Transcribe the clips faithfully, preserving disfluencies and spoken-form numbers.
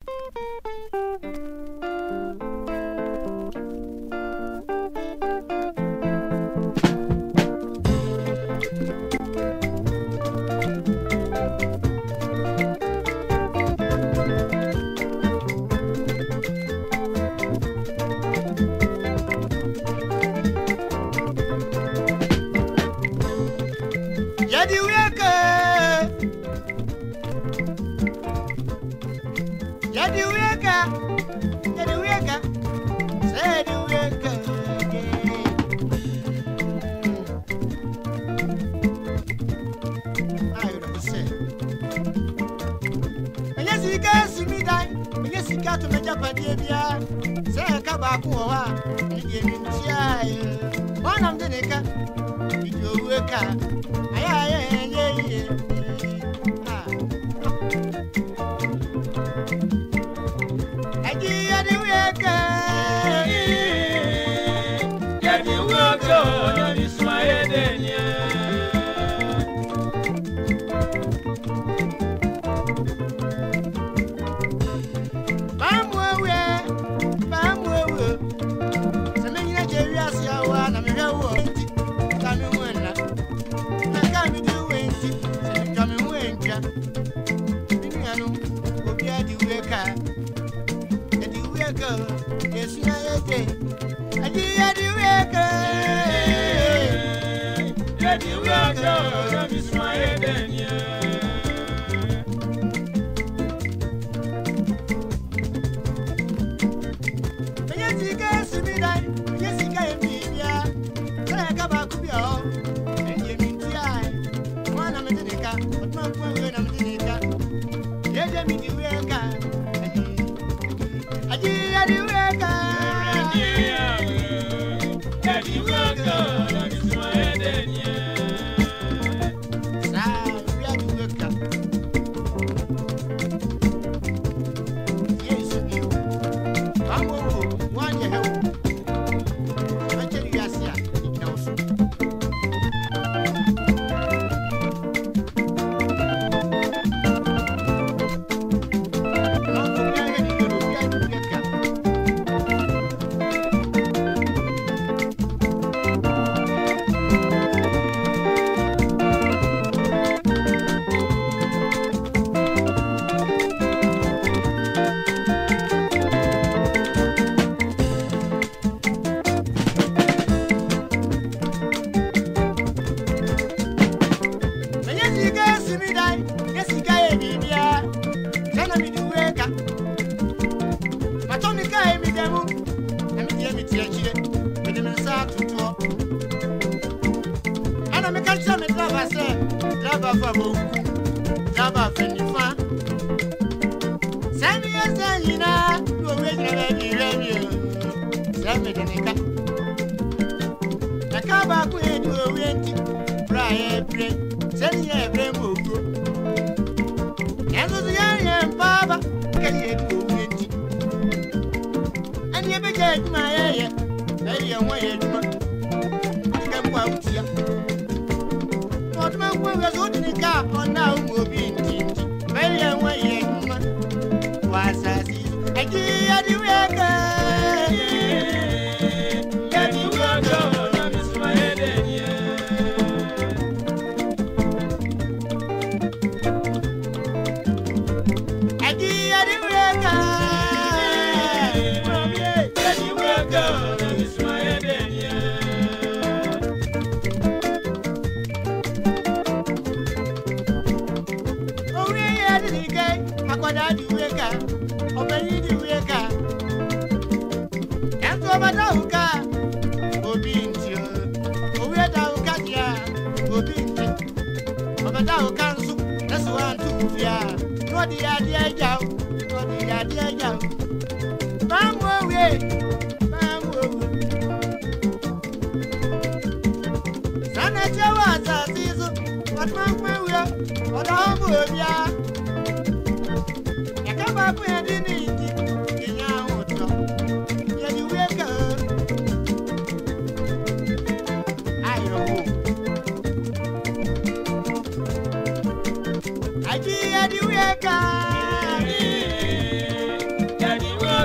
Yede weka Yede weka Yede weka Say the weka I don't say Yes you can see me die Yes you got to make up a dear Say Akwaboah You give me tea One of the nigga You weka yeah, yeah, yeah, yeah. Ah. I did the work. Yeah, the work. That is my head. Bam, where, bam, where. So many Nigerians are one. I'm here. Coming when. I'm doing it. Coming when you will be at the worker. At the worker, yes, I did. I did at the worker. At the worker, that is my head. Yes, you can see me that. Yes, you can be here. Say, I come back to you. But my friend, I'm the nigga. Yeah, me the worker. I did the worker. Yeah, the worker. That is my head. Sir, we are the worker. Yes, you. Come on, one year help. I tell you, yes, yeah. It knows.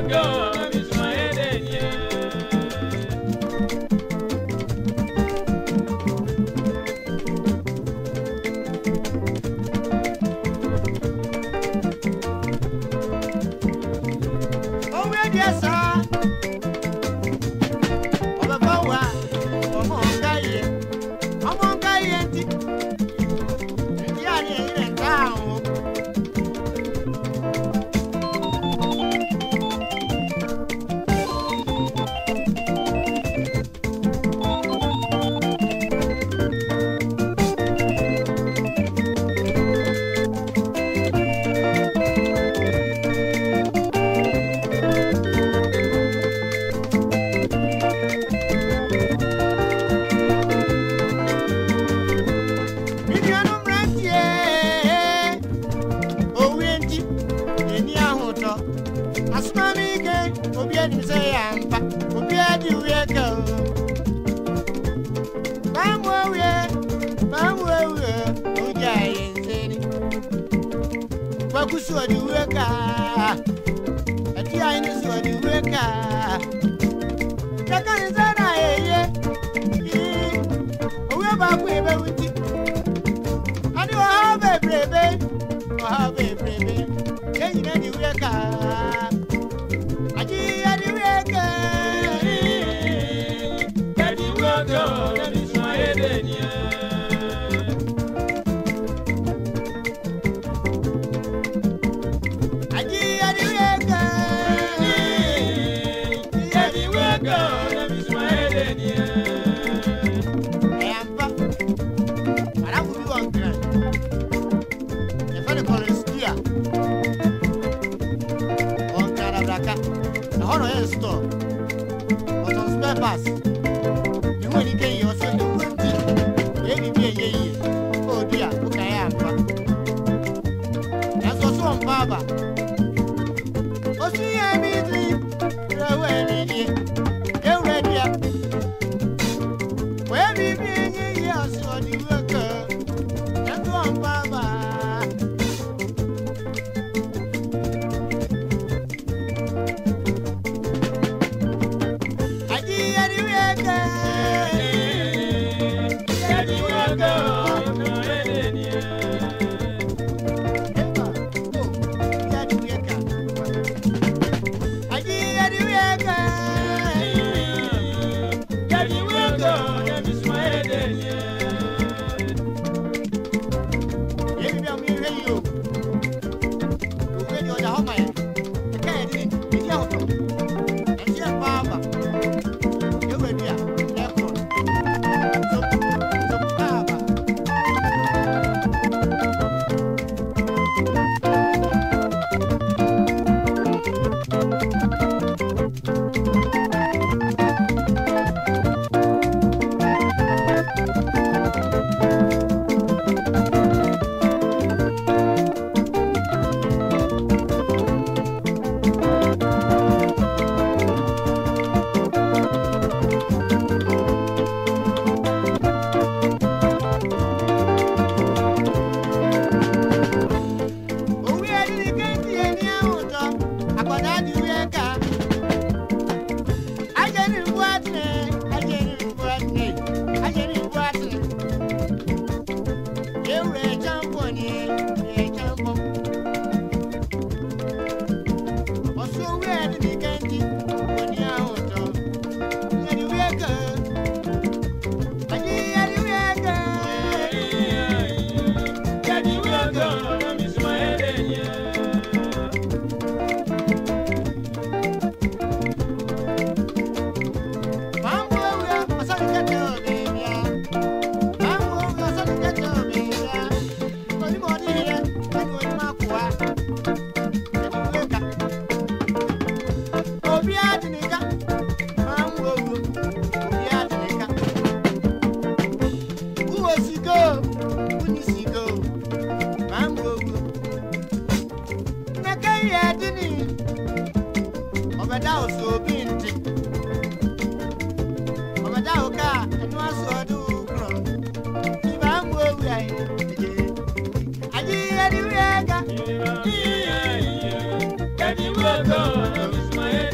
Daddy will go,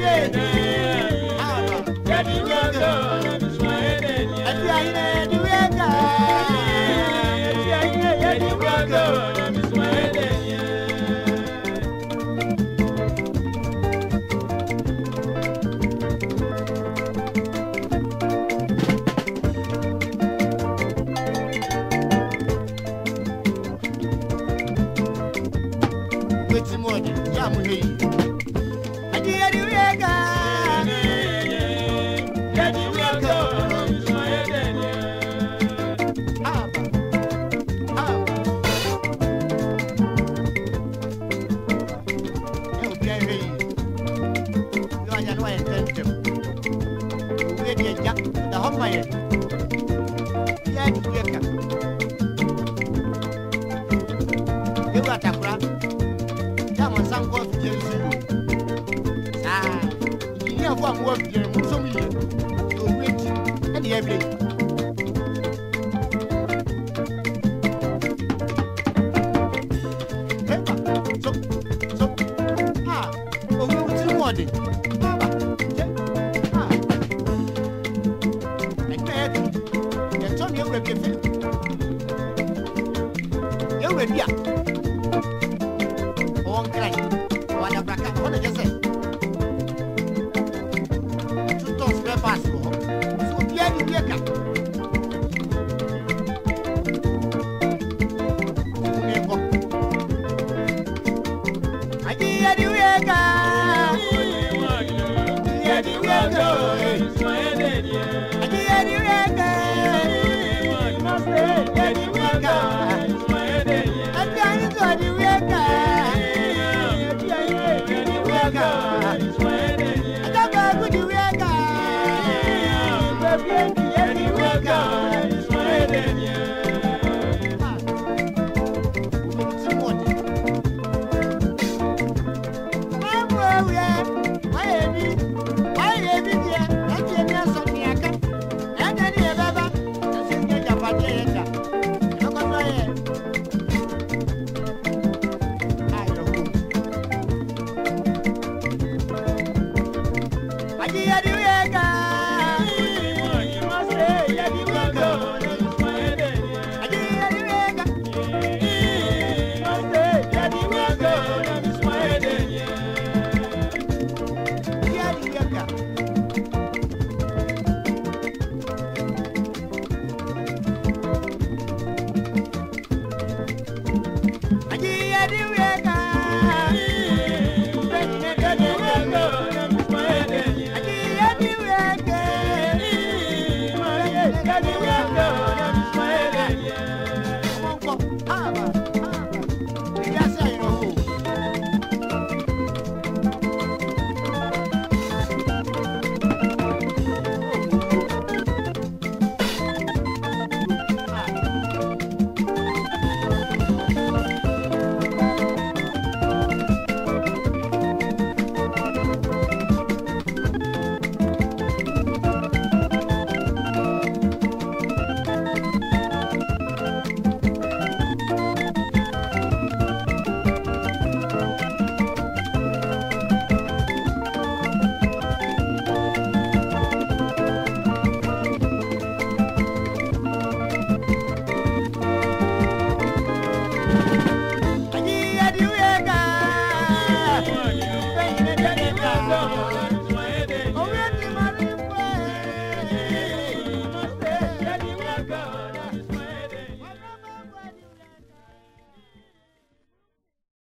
It's